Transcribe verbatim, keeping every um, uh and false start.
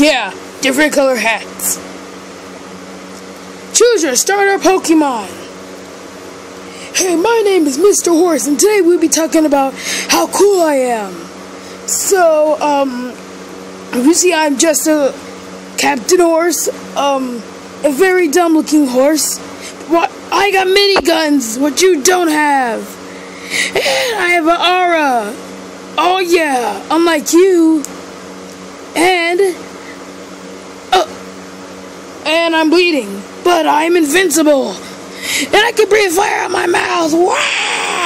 Yeah, different color hats. Choose your starter Pokemon. Hey, my name is Mister Horse, and today we'll be talking about how cool I am. So, um, you see I'm just a Captain Horse, um, a very dumb-looking horse. What? I got miniguns, what you don't have. And I have an aura. Oh yeah, unlike you. And, uh, and I'm bleeding, but I'm invincible. And I can breathe fire out my mouth. Wow!